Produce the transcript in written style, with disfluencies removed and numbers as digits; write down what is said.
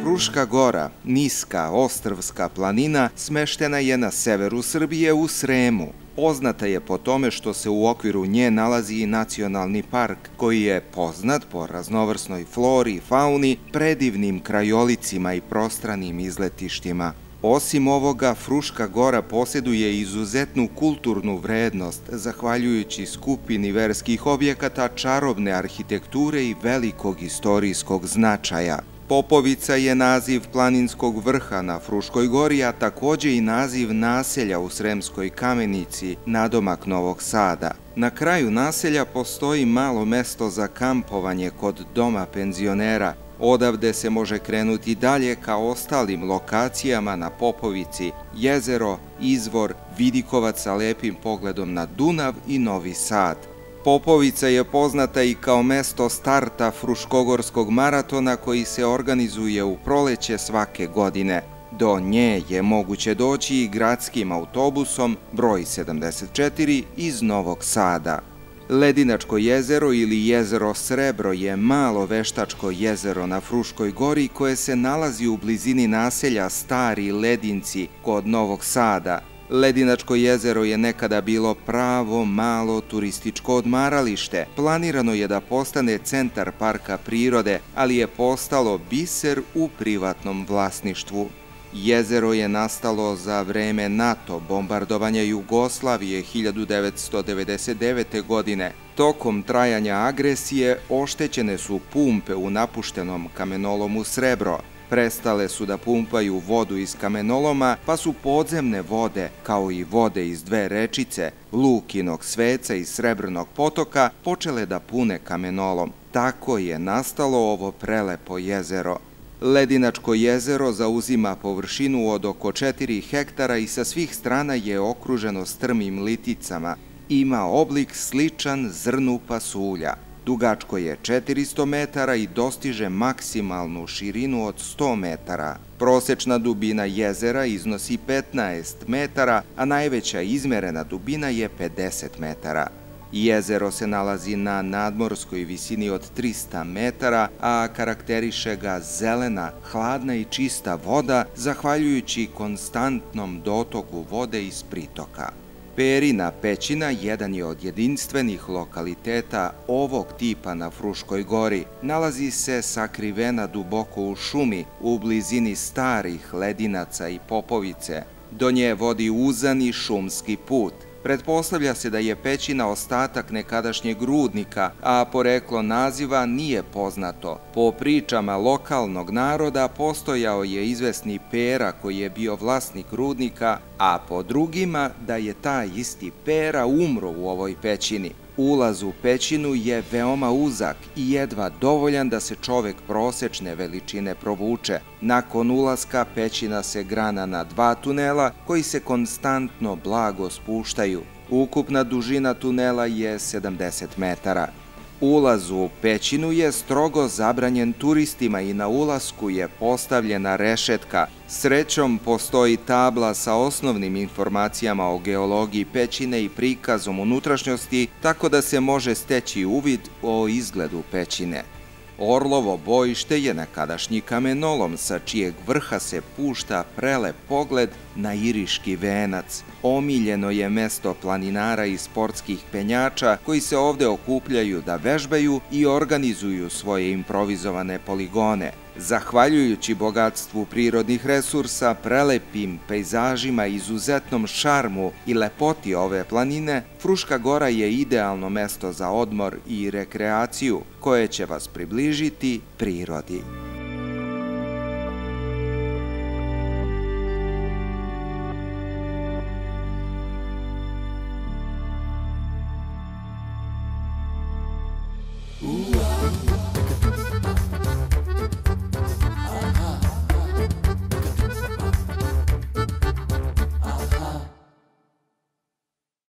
Fruška Gora, niska ostrvska planina, smeštena je na severu Srbije u Sremu. Poznata je po tome što se u okviru nje nalazi i nacionalni park, koji je poznat po raznovrsnoj flori i fauni, predivnim krajolicima i prostranim izletištima. Osim ovoga, Fruška Gora posjeduje izuzetnu kulturnu vrednost, zahvaljujući skupini verskih objekata, čarobne arhitekture i velikog istorijskog značaja. Popovica je naziv planinskog vrha na Fruškoj Gori, a takođe i naziv naselja u Sremskoj Kamenici, nadomak Novog Sada. Na kraju naselja postoji malo mesto za kampovanje kod doma penzionera. Odavde se može krenuti dalje ka ostalim lokacijama na Popovici, jezero, izvor, vidikovac sa lepim pogledom na Dunav i Novi Sad. Popovica je poznata i kao mesto starta Fruškogorskog maratona koji se organizuje u proleće svake godine. Do nje je moguće doći i gradskim autobusom broj 74 iz Novog Sada. Ledinačko jezero ili jezero Srebro je malo veštačko jezero na Fruškoj Gori koje se nalazi u blizini naselja Stari Ledinci kod Novog Sada. Ledinačko jezero je nekada bilo pravo malo turističko odmaralište. Planirano je da postane centar parka prirode, ali je postalo biser u privatnom vlasništvu. Jezero je nastalo za vreme NATO bombardovanja Jugoslavije 1999. godine. Tokom trajanja agresije oštećene su pumpe u napuštenom kamenolomu Srebro. Prestale su da pumpaju vodu iz kamenoloma, pa su podzemne vode, kao i vode iz dve rečice, Lukinog Sveca i Srebrnog potoka, počele da pune kamenolom. Tako je nastalo ovo prelepo jezero. Ledinačko jezero zauzima površinu od oko 4 hektara i sa svih strana je okruženo strmim liticama. Ima oblik sličan zrnu pasulja. Dugačko je 400 metara i dostiže maksimalnu širinu od 100 metara. Prosečna dubina jezera iznosi 15 metara, a najveća izmerena dubina je 50 metara. Jezero se nalazi na nadmorskoj visini od 300 metara, a karakteriše ga zelena, hladna i čista voda, zahvaljujući konstantnom dotoku vode iz pritoka. Perina pećina jedan je od jedinstvenih lokaliteta ovog tipa na Fruškoj Gori. Nalazi se sakrivena duboko u šumi, u blizini starih ledinaca i Popovice. Do nje vodi uzani šumski put. Pretpostavlja se da je pećina ostatak nekadašnjeg rudnika, a poreklo naziva nije poznato. Po pričama lokalnog naroda postojao je izvesni Pera koji je bio vlasnik rudnika, a po drugima da je taj isti Pera umro u ovoj pećini. Ulaz u pećinu je veoma uzak i jedva dovoljan da se čovek prosečne veličine provuče. Nakon ulaska pećina se grana na 2 tunela koji se konstantno blago spuštaju. Ukupna dužina tunela je 70 metara. Ulaz u pećinu je strogo zabranjen turistima i na ulasku je postavljena rešetka. Srećom, postoji tabla sa osnovnim informacijama o geologiji pećine i prikazom unutrašnjosti, tako da se može steći uvid o izgledu pećine. Orlovo bojište je nekadašnji kamenolom sa čijeg vrha se pušta prelep pogled na Iriški venac. Omiljeno je mesto planinara i sportskih penjača koji se ovde okupljaju da vežbaju i organizuju svoje improvizovane poligone. Zahvaljujući bogatstvu prirodnih resursa, prelepim pejzažima, izuzetnom šarmu i lepoti ove planine, Fruška Gora je idealno mesto za odmor i rekreaciju koje će vas približiti prirodi. Ooh.